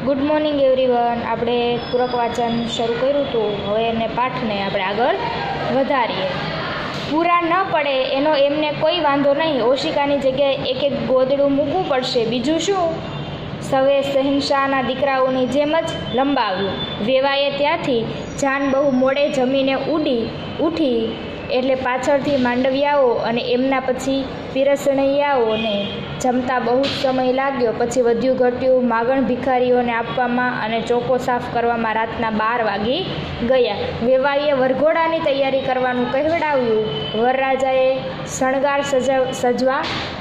Good morning everyone. આપણે પૂરક વાંચન શરૂ કર્યું હતું, હવે એને પાઠને આપણે આગળ વધારીએ. પૂરા ન પડે એનો એમને કોઈ વાંધો નહીં, ઓશિકાની જગ્યાએ એક એક ગોદડું મૂકવું પડશે, બીજું શું? સવે શહેનશાહના દીકરાઓની જેમ જ લંબાવ્યું. વેવાએ ત્યાંથી જાન બહુ મોડે જમીને ઉઠી એટલે પાછળથી માંડવિયાઓ અને એમના પછી પીરસણિયાઓને જમતા બહુ જ સમય લાગ્યો. પછી વધ્યું ઘટ્યું માગણ ભિખારીઓને આપવામાં અને ચોકો સાફ કરવામાં રાતના 12 વાગી ગયા. વેવાઈએ વરઘોડાની તૈયારી કરવાનું કહેવડાવ્યું. વરરાજાએ શણગાર સજવા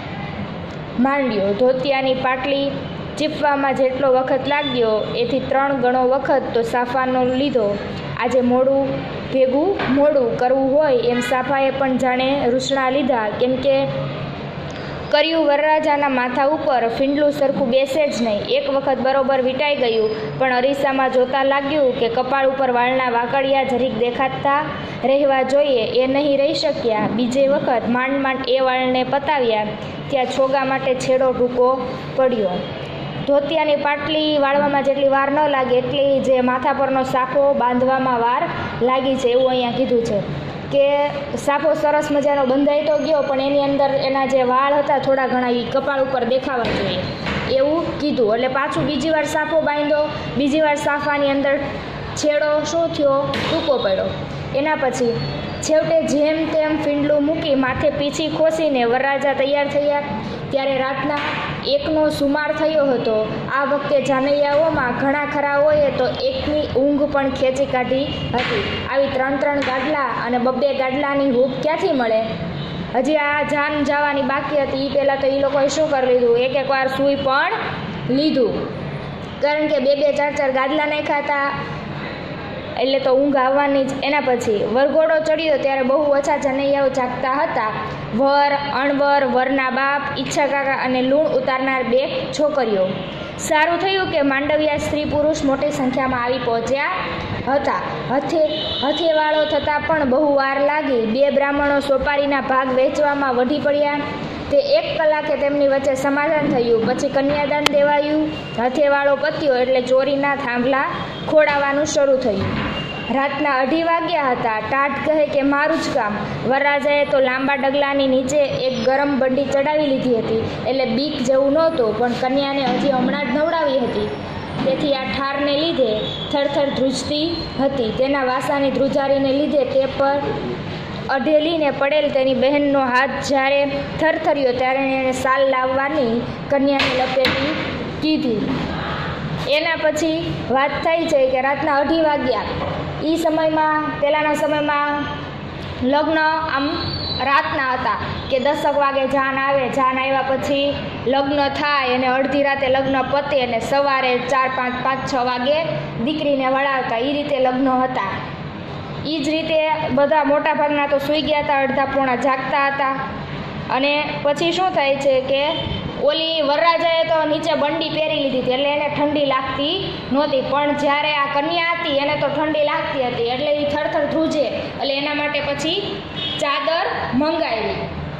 માંડ્યો. ધોતિયાની પાટલી ચીપવામાં જેટલો વખત લાગ્યો એથી 3 ગણો વખત તો સાફાનો લીધો. આજે ભેગું મોડું કરવું હોય એમ સાફાએ પણ જાણે રૂસણા લીધા, કેમ કે કર્યું વરરાજાના માથા ઉપર ફીંડલું સરખું બેસે જ નહીં. એક વખત બરોબર વીંટાઈ ગયું, પણ અરીસામાં જોતા લાગ્યું કે કપાળ ઉપર વાળના વાકડિયા જરીક દેખાતા રહેવા જોઈએ, એ નહીં રહી શક્યા. બીજે વખત માંડ એ વાળને પતાવ્યા ત્યાં છોગા માટે છેડો ટૂંકો પડ્યો. ધોતિયાની પાટલી વાળવામાં જેટલી વાર ન લાગે એટલી જે માથા પરનો સાફો બાંધવામાં વાર લાગી છે, એવું અહીંયા કીધું છે. કે સાફો સરસ મજાનો બંધાઈ તો ગયો, પણ એની અંદર એના જે વાળ હતા થોડા ઘણા એ કપાળ ઉપર દેખાવા જોઈએ એવું કીધું. એટલે પાછું બીજી વાર સાફો બાંધ્યો. બીજી વાર સાફાની અંદર છેડો શું થયો? ટૂંકો પડ્યો. એના પછી છેવટે જેમ તેમ ફીંડલું મૂકી માથે પીછી ખોસીને વરરાજા તૈયાર થયા. ત્યારે રાતના 1નો સુમાર થયો હતો. આ વખતે જાનૈયાઓમાં ઘણા ખરાઓએ તો એકની ઊંઘ પણ ખેંચી કાઢી હતી. આવી 3 ગાડલા અને 2 ગાડલાની હૂંફ ક્યાંથી મળે? હજી આ જાન જવાની બાકી હતી એ પહેલાં તો એ લોકોએ શું કરી લીધું? એક વાર સૂઈ પણ લીધું, કારણ કે 2 4 ગાડલા નાખ્યા હતા એટલે તો ઊંઘ આવવાની જ. એના પછી વરઘોડો ચડ્યો ત્યારે બહુ ઓછા જનૈયાઓ જાગતા હતા. વર, અણવર, વરના બાપ, ઈચ્છા કાકા અને લૂણ ઉતારનાર 2 છોકરીઓ. સારું થયું કે માંડવિયા સ્ત્રી પુરુષ મોટી સંખ્યામાં આવી પહોંચ્યા હતા. હથેવાળો થતાં પણ બહુ વાર લાગી. 2 બ્રાહ્મણો સોપારીના ભાગ વહેંચવામાં વઢી પડ્યા. તે 1 કલાકે તેમની વચ્ચે સમાધાન થયું. પછી કન્યાદાન દેવાયું. હથેવાળો પત્યો એટલે ચોરીના થાંભલા ખોડાવવાનું શરૂ થયું. રાતના 2:30 વાગ્યા હતા. ટાઢ કહે કે મારું જ કામ. વરરાજાએ તો લાંબા ડગલાની નીચે એક ગરમ બંડી ચડાવી લીધી હતી, એટલે બીક જેવું નહોતું, પણ કન્યાને હજી હમણાં જ નવડાવી હતી. તેથી આ ઠારને લીધે થરથર ધ્રુજતી હતી. તેના વાસાની ધ્રુજારીને લીધે તે પર અઢેલીને પડેલ તેની બહેનનો હાથ જ્યારે થરથર્યો ત્યારે એણે સાલ લાવવાની કન્યાને લપેટી કીધી. એના પછી વાત થઈ છે કે રાતના 2:30 વાગ્યા. એ સમયમાં પહેલાંના સમયમાં લગ્ન આમ રાતના હતા કે 10 વાગે જાન આવે. જાન આવ્યા પછી લગ્ન થાય અને અડધી રાતે લગ્ન પતે અને સવારે 4, 5, 6 વાગે દીકરીને વળાવતા. એ રીતે લગ્ન હતા. એ જ રીતે બધા મોટા ભાગના તો સૂઈ ગયા હતા, અડધા પોણા જાગતા હતા. અને પછી શું થાય છે કે ઓલી વરરાજાએ તો નીચે બંડી પહેરી લીધી હતી, એટલે એને ઠંડી લાગતી નહોતી. પણ જ્યારે આ કન્યા હતી એને તો ઠંડી લાગતી હતી, એટલે એ થરથર ધ્રુજે. એટલે એના માટે પછી ચાદર મંગાવી.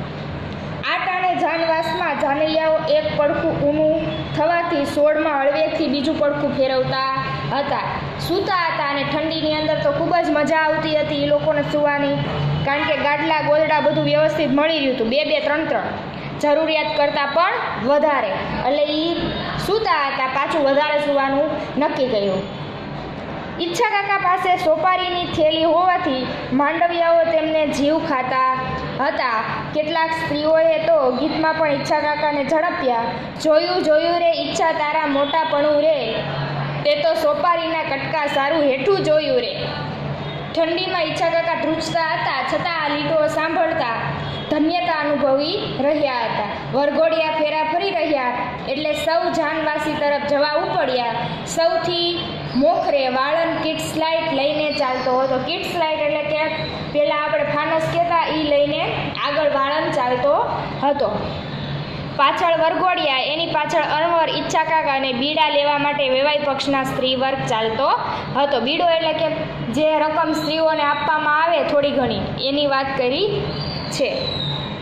આટાને જાનવાસમાં જાનૈયાઓ એક પડખું ઊનું થવાથી 16માં હળવેકથી બીજું પડખું ફેરવતા હતા. સૂતા હતા અને ઠંડીની અંદર તો ખૂબ જ મજા આવતી હતી એ લોકોને સૂવાની, કારણ કે ગાડલા ગોદડા બધું વ્યવસ્થિત મળી રહ્યું હતું. 2, 3 જરૂરિયાત કરતાં પણ વધારે. એટલે એ સૂતા હતા, પાછું વધારે સૂવાનું નક્કી કર્યું. ઈચ્છા કાકા પાસે સોપારીની થેલી હોવાથી માંડવિયાઓ તેમને જીવ ખાતા હતા. કેટલાક સ્ત્રીઓએ તો ગીતમાં પણ ઈચ્છા કાકાને ઝડપ્યા. જોયું રે ઈચ્છા તારા મોટાપણું રે, તે તો સોપારીના કટકા સારું હેઠું જોયું રે. ઠંડીમાં ઈચ્છા કાકા ધ્રુજતા હતા, છતાં આ લીટો સાંભળતા ધન્યતા અનુભવી રહ્યા હતા. વરઘોડિયા ફેરા ફરી રહ્યા એટલે સૌ જાનવાસી તરફ જવા ઉપડ્યા. સૌથી મોખરે વાળન કિડ્સ લાઇટ લઈને ચાલતો હતો. કિડ્સ લાઇટ એટલે કે પહેલાં આપણે ફાનસ કહેતા, એ લઈને આગળ વાળન ચાલતો હતો. પાછળ વરઘોડિયા, એની પાછળ અણવર, ઈચ્છા કાકા અને બીડા લેવા માટે વેવાઈ પક્ષના સ્ત્રી વર્ગ ચાલતો હતો. બીડો એટલે કે જે રકમ સ્ત્રીઓને આપવામાં આવે થોડી ઘણી, એની વાત કરી છે.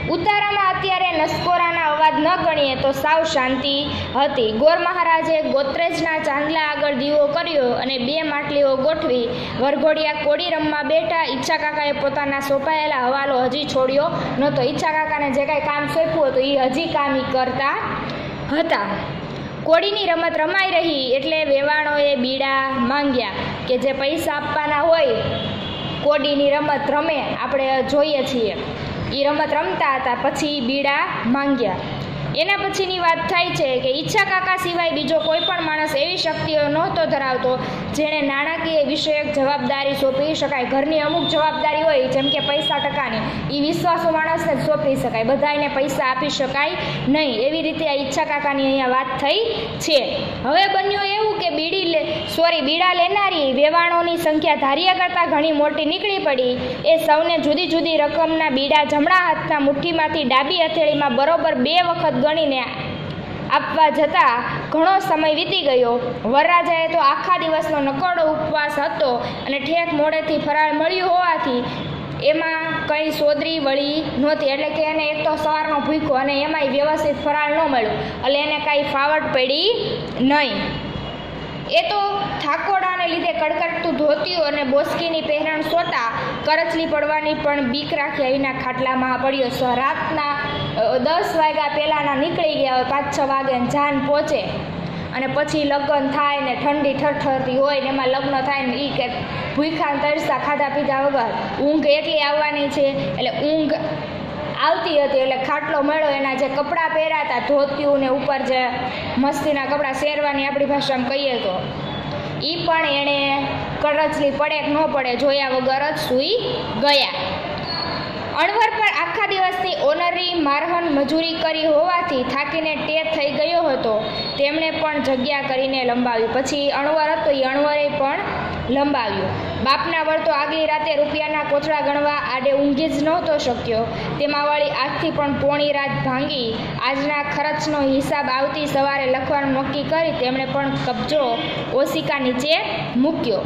ઉતારામાં અત્યારે નસકોરાના અવાજ ન ગણીએ તો સાવ શાંતિ હતી. ગોર મહારાજે ગોત્રેજના ચાંદલા આગળ દીવો કર્યો અને 2 માટલીઓ ગોઠવી વરઘોડિયા કોડી રમવા બેઠા. ઈચ્છા કાકાએ પોતાના સોંપાયેલા હવાલો હજી છોડ્યો નહોતો. ઈચ્છા કાકાને જે કાંઈ કામ સોંપ્યું હતું એ હજી કામ કરતા હતા. કોડીની રમત રમાઈ રહી એટલે વેવાણોએ બીડા માંગ્યા કે જે પૈસા આપવાના હોય કોડીની રમત રમે આપણે જોઈએ છીએ એ રમત રમતા હતા. પછી બીડા માંગ્યા. એના પછીની વાત થાય છે કે ઈચ્છા કાકા સિવાય બીજો કોઈ પણ માણસ એવી શક્તિઓ નહોતો ધરાવતો જેણે નાણાકીય વિષયક જવાબદારી સોંપી શકાય. ઘરની અમુક જવાબદારી હોય જેમ કે પૈસા ટકાની એ વિશ્વાસુ માણસને જ સોંપી શકાય, બધાને પૈસા આપી શકાય નહીં. એવી રીતે આ ઈચ્છા કાકાની અહીંયા વાત થઈ છે. હવે બન્યું એવું કે બીડા લેનારી વેવાણોની સંખ્યા ધાર્યા કરતાં ઘણી મોટી નીકળી પડી. એ સૌને જુદી જુદી રકમના બીડા જમણા હાથના મુઠ્ઠીમાંથી ડાબી હથેળીમાં બરોબર 2 વખત ગણીને આપવા જતાં ઘણો સમય વીતી ગયો. વરરાજાએ તો આખા દિવસનો નકોરડો ઉપવાસ હતો અને ઠેક મોડેથી ફરાળ મળ્યું હોવાથી એમાં કંઈ સોદરી વળી નહોતી. એટલે કે એને એક તો સવારનો ભૂખ્યો અને એમાંય વ્યવસ્થિત ફરાળ ન મળ્યું એટલે એને કાંઈ ફાવટ પડી નહીં. એ તો થાકોડાને લીધે કડકડતું ધોતિયું અને બોસકીની પહેરણ સોતા કરચલી પડવાની પણ બીક રાખ્યા વિના ખાટલામાં પડ્યો. રાતના 10 વાગ્યા પહેલાંના નીકળી ગયા હોય, 5-6 વાગે જાન પહોંચે અને પછી લગ્ન થાય ને ઠંડી ઠરઠરતી હોય ને એમાં લગ્ન થાય ને એ કે ભૂખ્યા તરસા ખાધા પીધા વગર ઊંઘ એટલી આવવાની છે. એટલે ઊંઘ આવતી હતી એટલે ખાટલો મળ્યો. એના જે કપડાં પહેર્યા હતા ધોતિયું ને ઉપર જે મસ્તીના કપડાં શેરવાની આપણી ભાષામાં કહીએ તો એ પણ એણે કરચલી પડે કે ન પડે જોયા વગર જ સૂઈ ગયા. અણવર પર આખા દિવસની ઓનરી મારહન મજૂરી કરી હોવાથી થાકીને ટેર થઈ ગયો હતો. તેમણે પણ જગ્યા કરીને લંબાવ્યું. પછી અણવર હતો એ અણવરે પણ લંબાવ્યું. બાપના વળ તો આગલી રાતે રૂપિયાના કોથળા ગણવા આડે ઊંઘી જ નહોતો શક્યો. તેમાં વળી આજથી પણ પોણી રાત ભાંગી આજના ખર્ચનો હિસાબ આવતી સવારે લખવાનું નક્કી કરી તેમણે પણ કબજો ઓશિકા નીચે મૂક્યો.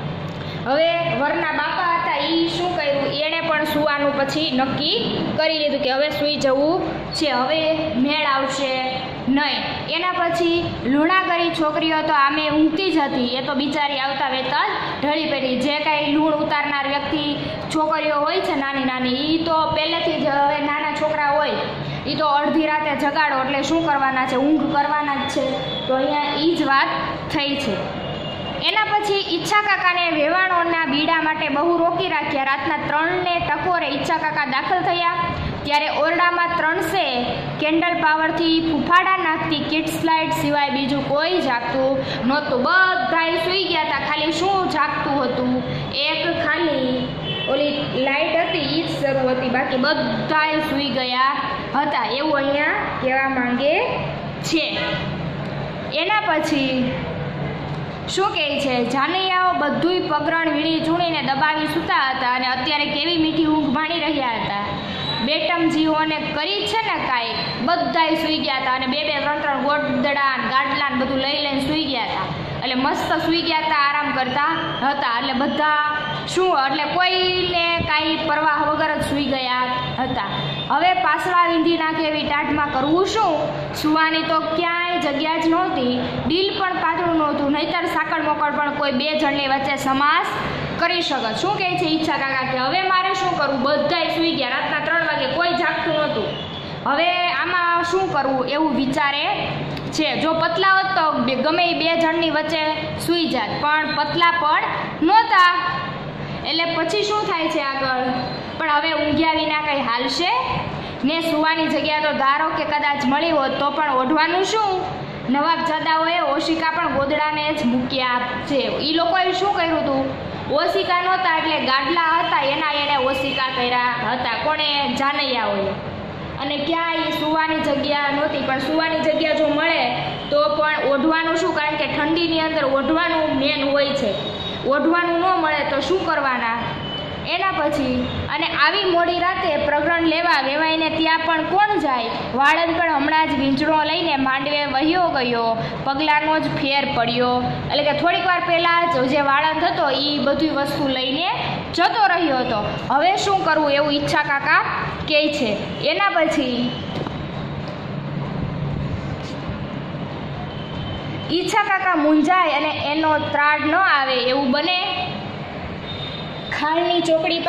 હવે વરના બાપા હતા એ શું કર્યું, એણે પણ સૂવાનું પછી નક્કી કરી લીધું કે હવે સૂઈ જવું છે, હવે મેળ આવશે નહીં. એના પછી લૂણાગરી છોકરીઓ તો આમે ઊંઘતી જ હતી. એ તો બિચારી આવતા વેતા જ ઢળી પડી. જે કાંઈ લૂણ ઉતારનાર વ્યક્તિ છોકરીઓ હોય છે નાની નાની એ તો પહેલેથી જ હવે નાના છોકરા હોય એ તો અડધી રાતે જગાડો એટલે શું કરવાના છે, ઊંઘ કરવાના જ છે. તો અહીંયા એ જ વાત થઈ છે. એના પછી ઈચ્છા કાકાને વેવાણોના બીડા માટે બહુ રોકી રાખ્યા. રાતના 3 ટકોરે ઈચ્છા કાકા દાખલ થયા ત્યારે ઓરડામાં 300 કેન્ડલ પાવરથી ફૂફાડા નાખતી કિડ્સ લાઇટ સિવાય બીજું કોઈ જાગતું નહોતું. બધાય સૂઈ ગયા હતા. ખાલી શું જાગતું હતું, એક ખાલી ઓલી લાઇટ હતી એ જ શરૂ હતી, બાકી બધાય સૂઈ ગયા હતા એવું અહીંયા કહેવા માંગે છે. એના પછી શું કહે છે, જાનૈયાઓ બધુંય પગરણ વીણી ચૂણીને દબાવી સૂતા હતા અને અત્યારે કેવી મીઠી ઊંઘ માણી રહ્યા હતા. બેટમ જીવોને કરી છે ને કાંઈ બધાય સૂઈ ગયા હતા અને 2-3 ગોદડા ગાડલા બધું લઈને સૂઈ ગયા હતા. એટલે મસ્ત સૂઈ ગયા હતા, આરામ કરતા હતા. એટલે બધા શું એટલે કોઈને કાંઈ પરવાહ વગર જ સૂઈ ગયા હતા. હવે પાસળા વીંધી નાખે એવી ટાઢમાં કરવું શું? સૂવાની તો ક્યાંય જગ્યા જ નહોતી. ડીલ પણ પાતળું નહોતું, નહીંતર સાકળ મોકળ પણ કોઈ 2 જણની વચ્ચે સમાસ કરી શકત. શું કહે છે ઈચ્છા કાકા કે હવે મારે શું કરવું? બધાય સૂઈ ગયા. રાતના 3 વાગે કોઈ જાગતું નહોતું. હવે આમાં શું કરવું એવું વિચારે છે. જો પતલા હોત તો ગમે એ 2 જણની વચ્ચે સૂઈ જાત, પણ પતલા પણ નહોતા. એટલે પછી શું થાય છે આગળ? પણ હવે ઊંઘ્યા વિના કંઈ હાલશે ને? સૂવાની જગ્યા તો ધારો કે કદાચ મળી હોત તો પણ ઓઢવાનું શું? નવાબજાદાઓએ ઓશિકા પણ ગોદડાને જ મૂક્યા છે. એ લોકોએ શું કર્યું હતું? ઓશિકા નહોતા એટલે ગાડલા હતા એણે ઓશિકા કર્યા હતા. કોણે? જાનૈયાઓએ. અને ક્યાંય સૂવાની જગ્યા નહોતી. પણ સૂવાની જગ્યા જો મળે તો પણ ઓઢવાનું શું? કારણ કે ઠંડીની અંદર ઓઢવાનું મેન હોય છે. ઓઢવાનું ન મળે તો શું કરવાના? એના પછી અને આવી મોડી રાતે પ્રગરણ લેવા વેવાઈને ત્યાં પણ કોણ જાય? વાળંદ પણ હમણાં જ વીંજળો લઈને માંડવે વહ્યો ગયો. પગલાંનો જ ફેર પડ્યો. એટલે કે થોડીક વાર પહેલાં જ જે વાળંદ હતો એ બધી વસ્તુ લઈને જતો રહ્યો હતો. હવે શું કરવું એવું ઈચ્છા કાકા કહે છે. એના પછી ઈચ્છા કાકા મૂંઝાય અને એનો ત્રાડ ન આવે એવું બને. ખાલની ચોકડી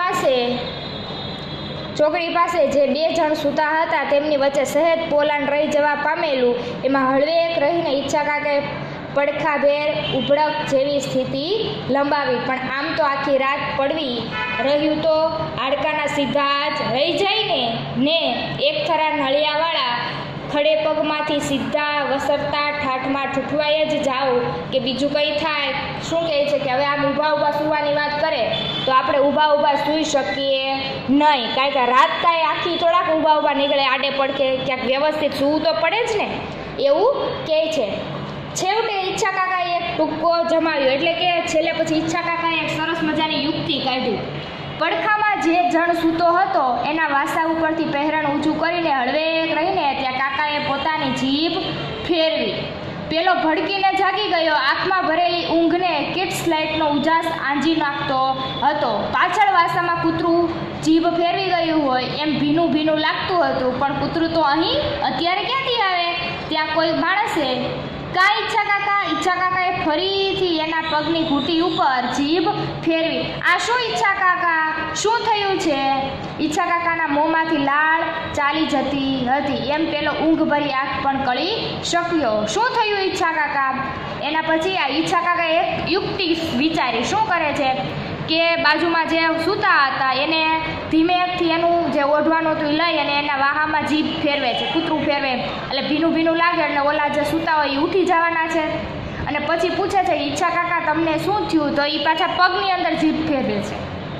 પાસે જે 2 જણ સૂતા હતા તેમની વચ્ચે સહેજ પોલાણ રહી જવા પામેલું, એમાં હળવેક રહીને ઈચ્છા કાકાએ પડખાભેર ઉભડક જેવી સ્થિતિ લંબાવી. પણ આમ તો આખી રાત પડવી રહ્યું તો હાડકાના સીધા જ રહી જાય ને એક થરા નળિયાવાળા ખડે પગમાંથી સીધા વસરતા ઠાઠમાં ઠૂઠવાઈ જ જાઓ કે બીજું કંઈ થાય. શું કહે છે કે હવે આમ ઊભા સૂવાની વાત કરે તો આપણે ઊભા સૂઈ શકીએ નહીં, કારણ કે રાત કાંઈ આખી થોડાક ઊભા નીકળે, આડે પડખે ક્યાંક વ્યવસ્થિત સૂવું તો પડે જ ને, એવું કહે છે. છેવટે ઈચ્છા કાકાએ એક ટૂંકો જમાવ્યો, એટલે કે છેલ્લે પછી ઈચ્છા કાકાએ એક સરસ મજાની યુક્તિ કાઢી. પડખામાં જે જણ સૂતો હતો એના વાસા ઉપરથી પહેરણ ઊંચું કરીને હળવેક રહીને ત્યાં કાકાએ પોતાની જીભ ફેરવી. પેલો ભડકીને જાગી ગયો. આંખમાં ભરેલી ઊંઘને કિડ્સ લાઇટનો ઉજાસ આંજી નાખતો હતો. પાછળ વાસામાં કૂતરું જીભ ફેરવી ગયું હોય એમ ભીનું લાગતું હતું. પણ કૂતરું તો અહીં અત્યારે ક્યાંથી આવે? ત્યાં કોઈ માણસે કાંઈ ઈચ્છા કાકાએ ફરીથી એના પગની ઘૂંટી ઉપર જીભ ફેરવી. આ શું ઈચ્છા કાકા, શું થયું છે? ઈચ્છા કાકાના મોંમાંથી લાળ ચાલી જતી હતી એમ પેલો ઊંઘ ભરી આંખ પણ કળી શક્યો. શું થયું ઈચ્છા કાકા? એના પછી આ ઈચ્છા કાકાએ એક યુક્તિ વિચારી. શું કરે છે કે બાજુમાં જે સૂતા હતા એને ધીમેથી એનું જે ઓઢવાનું હતું લઈ અને એના વાહામાં જીભ ફેરવે છે, કૂતરું ફેરવે એટલે ભીનું લાગે એટલે ઓલા જે સૂતા હોય એ ઉઠી જવાના છે. અને પછી પૂછે છે ઈચ્છા કાકા તમને શું થયું? તો એ પાછા પગની અંદર જીભ ફેરવે છે.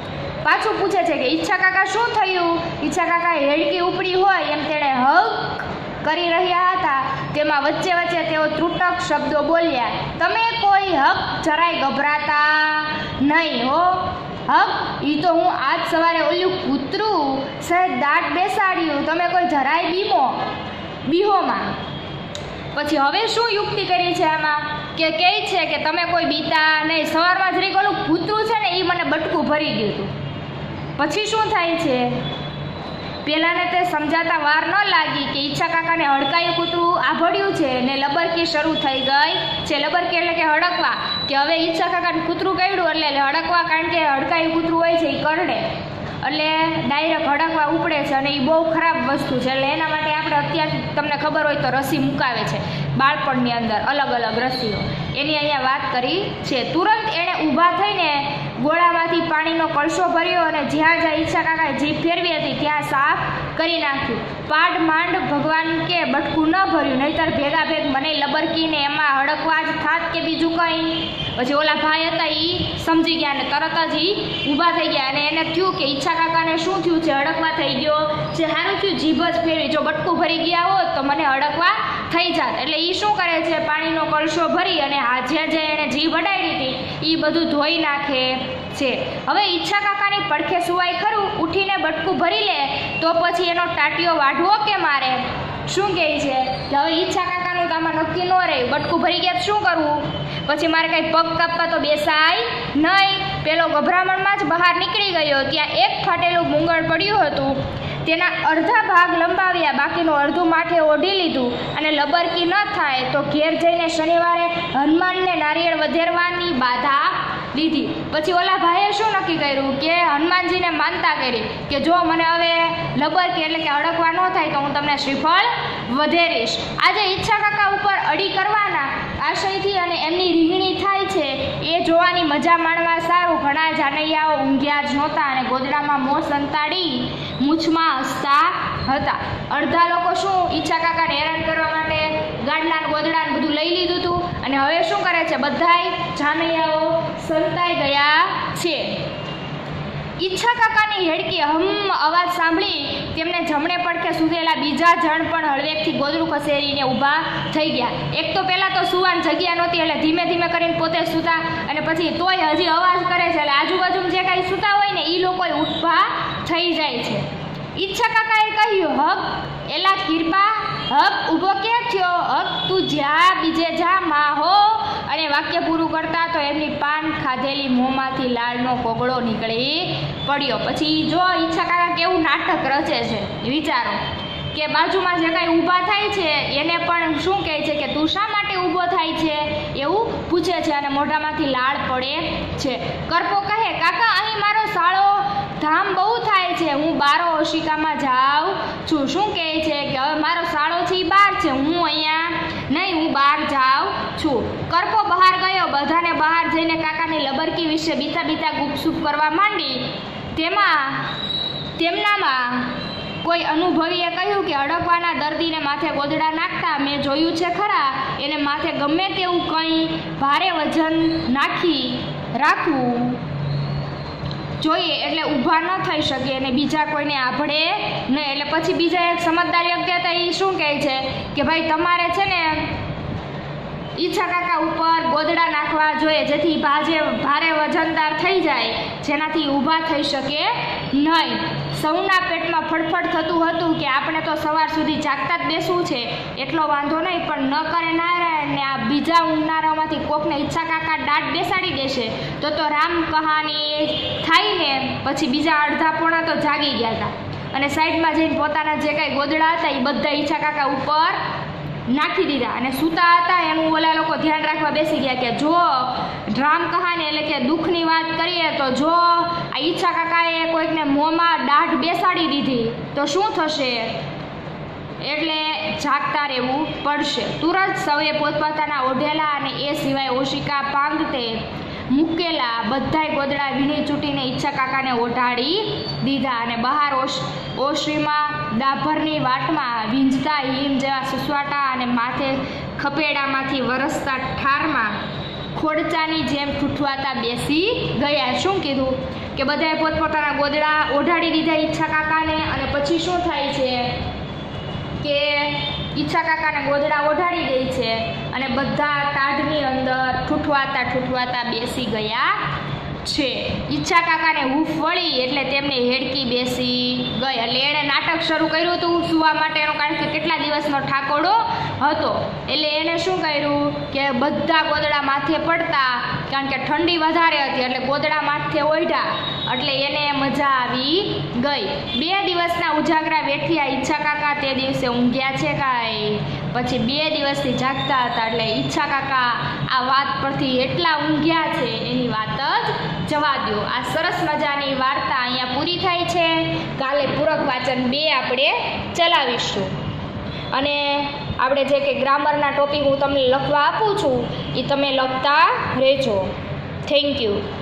પાછું પૂછે છે કે ઈચ્છા કાકા શું થયું? ઈચ્છા કાકા હેડકી ઉપડી હોય એમ તેણે હક કરી રહ્યા હતા તેમાં વચ્ચે તેઓ ત્રુટક શબ્દો બોલ્યા. તમે કોઈ હક જરાય ગભરાતા નહીં હો. હક એ તો હું આજ સવારે ઓલું કૂતરું સહેજ દાંત બેસાડ્યું, તમે કોઈ જરાય બીહોમાં. પછી હવે શું યુક્તિ કરી છે આમાં કે કહે છે કે તમે કોઈ બીતા નહીં. સવારમાં જરીક ઓલું કૂતરું છે ને એ મને બટકું ભરી ગયું હતું. પછી શું થાય છે? પેલાને તે સમજાતા વાર ન લાગી કે ઈચ્છા કાકાને હડકાયું કૂતરું આભળ્યું છે ને લબરકી શરૂ થઈ ગઈ છે. લબરકી એટલે કે હડકવા, કે હવે ઈચ્છા કાકાને કૂતરું કર્યું એટલે હડકવા, કારણ કે હડકાયું કૂતરું હોય છે એ કરડે એટલે ડાયરેક્ટ હડકવા ઉપડે છે અને એ બહુ ખરાબ વસ્તુ છે. એટલે એના માટે આપણે અત્યારથી તમને ખબર હોય તો રસી મુકાવે છે બાળપણની અંદર, અલગ રસીઓ, એની અહીંયા વાત કરી છે. તુરંત એણે ઊભા થઈને ગોળામાંથી પાણીનો કળશો ભર્યો અને જ્યાં ઈચ્છા કાકાએ જીભ ફેરવી હતી ત્યાં સાફ કરી નાખ્યું. પાડ માંડ ભગવાન કે બટકું ન ભર્યું, નહીતર ભેગ મને લબરકીને એમાં હડકવા જ થાત કે બીજું કંઈ. પછી ઓલા ભાઈ હતા એ સમજી ગયા અને તરત જ એ ઊભા થઈ ગયા અને એને થયું કે ઈચ્છા કાકાને શું થયું છે? હડકવા થઈ ગયો છે. સારું થયું જીભ જ ફેરવી, જો બટકું ભરી ગયા હોત તો મને હડકવા થઈ જાત. એટલે એ શું કરે છે? પાણીનો કળશો ભરી અને જે એણે જીભ અડાડી હતી એ બધું ધોઈ નાખે છે. હવે ઈચ્છા કાકાની પડખે સુવાય ખરું? ઉઠીને બટકું ભરી લે તો પછી એનો ટાટિયો વાઢવો કે મારે? શું કહે છે કે હવે ઈચ્છા કાકાનું તો આમાં નક્કી ન રહ્યું, બટકું ભરી ગયા શું કરવું? પછી મારે કાંઈ પગ કાપવા તો બેસાય નહીં. પેલો ગભરામણમાં જ બહાર નીકળી ગયો. ત્યાં એક ફાટેલું મૂંગળ પડ્યું હતું, તેના અડધા ભાગ લંબાવ્યા, બાકીનું અડધું માથે ઓઢી લીધું અને લબરકી ન થાય તો ઘેર જઈને શનિવારે હનુમાનને નારિયેળ વધેરવાની બાધા લીધી. પછી ઓલા ભાઈએ શું નક્કી કર્યું કે હનુમાનજીને માનતા કરી કે જો મને હવે લબરકી એટલે કે હડકવા ન થાય તો હું તમને શ્રીફળ વધેરીશ. આજે ઈચ્છા કાકા ઉપર અડી કરવાના આશયથી અને એમની રીંગણી થાય છે એ જોવાની મજા માણવા સારું ઘણા જાનૈયાઓ ઊંઘ્યા જ નહોતા અને ગોદડામાં મોં સંતાડી મૂછમાં હસતા હતા. અડધા લોકો શું ઈચ્છા કાકાને હેરાન કરવા માટે ગાડલા ગોદડા બધું લઈ લીધું હતું અને હવે શું કરે છે? બધાય જાનૈયાઓ સંતાઈ ગયા છે. ઈચ્છા કાકાની હેડકી અવાજ સાંભળી તેમને જમણે પડખે સૂતેલા બીજા જણ પણ હળવેકથી ગોદડું ખસેરીને ઊભા થઈ ગયા. એક તો પહેલાં તો સુવાની જગ્યા નહોતી એટલે ધીમે કરીને પોતે સૂતા અને પછી તોય હજી અવાજ કરે છે એટલે આજુબાજુ જે કાંઈ સૂતા હોય ને એ લોકો ઊભા થઈ જાય છે. ઈચ્છા કાકાએ કહ્યું, હક એલા કૃપા, હક ઊભો ક્યાં થયો? હક તું જ્યાં બીજે જા માં હો. અને વાક્ય પૂરું કરતા તો એમની પાન ખાધેલી મોંમાંથી લાળનો કોગળો નીકળી પડ્યો. પછી જો ઈચ્છા કાકા કેવું નાટક રચે છે, વિચારો કે બાજુમાં જે કાંઈ ઊભા થાય છે એને પણ શું કહે છે કે તું શા માટે ઊભો થાય છે એવું પૂછે છે અને મોઢામાંથી લાળ પડે છે. કરપો કહે, કાકા અહીં મારો સાળો ધામ બહુ થાય છે, હું બારો ઓશિકામાં જાઉં છું. શું કહે છે કે હવે મારો સાળો છે એ બહાર છે, હું અહીંયા નહીં, હું બહાર જાઉં છું. કરપો બહાર ગયો, બધાને બહાર જઈને કાકાની લબરકી વિશે બીતા બીતા ગુપસુપ કરવા માંડી. તેમનામાં કોઈ અનુભવીએ કહ્યું કે અડકવાના દર્દીને માથે ગોદડા નાખતા મેં જોયું છે ખરા, એને માથે ગમે તેવું કંઈ ભારે વજન રાખવું જોઈએ એટલે ઊભા ન થઈ શકે અને બીજા કોઈને આભળે નહીં. એટલે પછી બીજા એક સમજદાર વ્યક્તિ હતા, એ શું કહે છે કે ભાઈ તમારે છે ને ઈચ્છા કાકા ઉપર ગોદડા નાખવા જોઈએ જેથી ભારે વજનદાર થઈ જાય, જેનાથી ઊભા થઈ શકે નહીં. સૌના પેટમાં ફડફડ થતું હતું કે આપણે તો સવાર સુધી જાગતા જ બેસવું છે, એટલો વાંધો નહીં, પણ ન કરે નારાયણને આ બીજા ઊંઘનારામાંથી કોકને ઈચ્છા કાકા દાઢ બેસાડી દેશે તો રામ કહાની થાય ને. પછી બીજા અડધા પોણા તો જાગી ગયા હતા અને સાઈડમાં જઈને પોતાના જે કાંઈ ગોદડા હતા એ બધા ઈચ્છા કાકા ઉપર નાખી દીધા અને સૂતા હતા એનું ઓલા લોકો ધ્યાન રાખવા બેસી ગયા કે જો રામ કહાની એટલે કે દુઃખની વાત કરીએ તો જો આ ઈચ્છા કાકાએ કોઈકને મોંમાં દાઢ બેસાડી દીધી તો શું થશે, એટલે જાગતા રહેવું પડશે. તુરંત સૌએ પોતપોતાના ઓઢેલા અને એ સિવાય ઓશિકા પાંગતે મૂકેલા બધાય ગોદડા વીણી ચૂંટીને ઈચ્છા કાકાને ઓઢાડી દીધા અને બહાર ઓશરીમાં ડાભરની વાટમાં વીંજતા હિમ જેવા સુસવાટા અને માથે ખપેડામાંથી વરસતા ઠારમાં ખોડચાની જેમ ઠૂઠવાતા બેસી ગયા. શું કીધું કે બધાએ પોતપોતાના ગોદડા ઓઢાડી દીધા ઈચ્છા કાકાને અને પછી શું થાય છે કે ઈચ્છા કાકાને ગોદડા ઓઢાડી દે છે અને બધા ટાઢની અંદર ઠૂઠવાતા બેસી ગયા છે. ઈચ્છા કાકાને હૂફ વળી એટલે તેમને હેડકી બેસી ગઈ. એટલે એણે નાટક શરૂ કર્યું હતું સુવા માટેનો, કારણ કે કેટલા દિવસનો ઠાકોડો હતો. એટલે એણે શું કર્યું કે બધા ગોદડા માથે પડતા, કારણ કે ઠંડી વધારે હતી એટલે ગોદડા માથે ઓઢ્યા, એટલે એને મજા આવી ગઈ. 2 દિવસના ઉજાગરા વેઠ્યા ઈચ્છા કાકા તે દિવસે ઊંઘ્યા છે કાંઈ, પછી 2 દિવસથી જાગતા હતા. એટલે ઈચ્છા કાકા આ વાત પરથી એટલા ઊંઘ્યા છે એની વાત જ જવા દો. આ સરસ મજાની વાર્તા અહીંયા પૂરી થાય છે. કાલે પૂરક વાચન 2 આપણે ચલાવીશું અને આપણે જે કે ગ્રામરના ટોપિક હું તમને લખવા આપું છું એ તમે લખતા રહેજો. Thank you.